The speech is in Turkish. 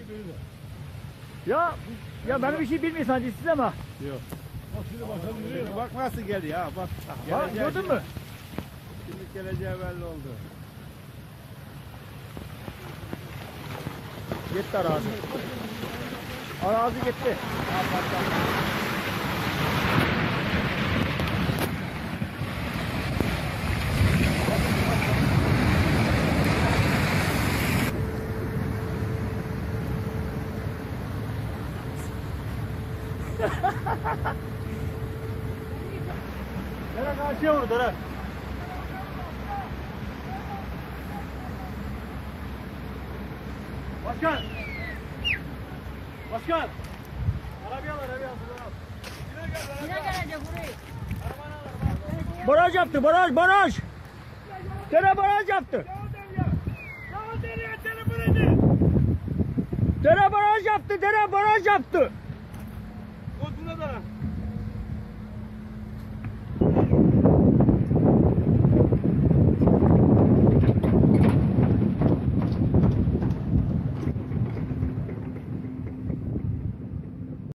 Ya benim bir şey bilmiyorsan siz ama. Yok. Bak şimdi bakalım. Bak nasıl geliyor ha bak. Bak gördün mü? Şimdi geleceği belli oldu. Gitti arazi. Arazi gitti. Dere karşıya vur dere. Başkan. Başkan. Arabaya al arabaya al. Yine gelecek burayı. Baraj yaptı, baraj. Dere baraj yaptı. Dere baraj yaptı. Koz buna dara.